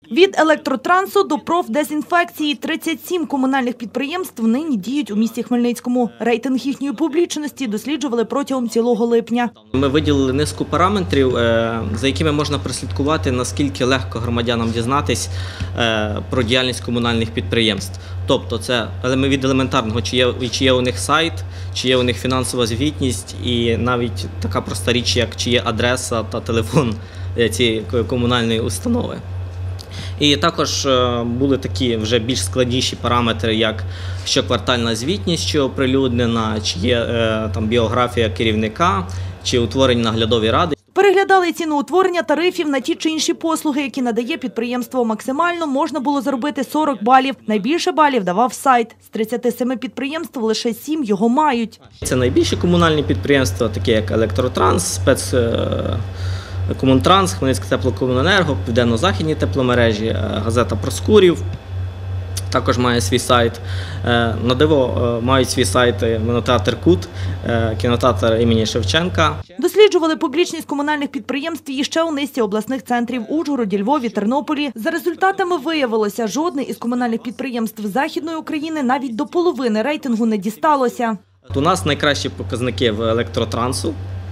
Від електротрансу до профдезінфекції 37 комунальних підприємств нині діють у місті Хмельницькому. Рейтинг їхньої публічності досліджували протягом цілого липня. Ми виділили низку параметрів, за якими можна прослідкувати, наскільки легко громадянам дізнатись про діяльність комунальних підприємств. Тобто це від елементарного, чи є у них сайт, чи є у них фінансова звітність і навіть така проста річ, як чи є адреса та телефон цієї комунальної установи. І також були такі вже більш складніші параметри, як щоквартальна звітність, що оприлюднена, чи є там біографія керівника, чи утворені наглядові ради. Переглядали ціноутворення тарифів на ті чи інші послуги, які надає підприємство. Максимально можна було заробити 40 балів. Найбільше балів давав сайт. З 37 підприємств лише 7 його мають. Це найбільші комунальні підприємства, такі як Електротранс, Комунтранс, Хмельницьке теплокомуненерго, Південно-Західні тепломережі, газета Проскурів також має свій сайт. На диво мають свій сайт кінотеатр «Кут», кінотеатр імені Шевченка. Досліджували публічність комунальних підприємств і ще у низці обласних центрів – Ужгороді, Львові, Тернополі. За результатами виявилося, жодне із комунальних підприємств Західної України навіть до половини рейтингу не дісталося. У нас найкращі показники в Електротрансу.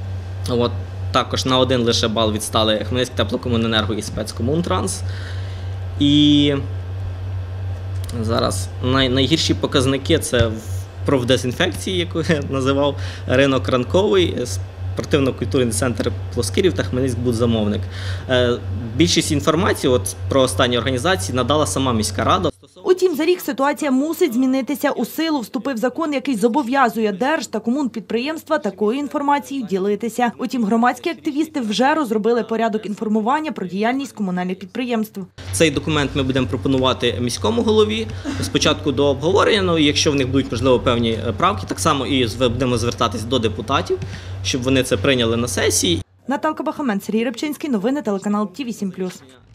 Також на один лише бал відстали Хмельницьке теплокомуненерго і Спецкомунтранс. І зараз найгірші показники – це в профдезінфекції, яку я називав, ринок ранковий, спортивно-культурний центр Плоскирів та Хмельницькбудзамовник. Більшість інформації про останні організації надала сама міська рада. Утім, за рік ситуація мусить змінитися. У силу вступив закон, який зобов'язує держ- та комунпідприємства такою інформацією ділитися. Утім, громадські активісти вже розробили порядок інформування про діяльність комунальних підприємств. Цей документ ми будемо пропонувати міському голові спочатку до обговорення, якщо в них будуть, можливо, певні правки, так само і будемо звертатись до депутатів, щоб вони це прийняли на сесії. Наталка Бахамен, Сергій Рибчинський, новини телеканал Ті 8+.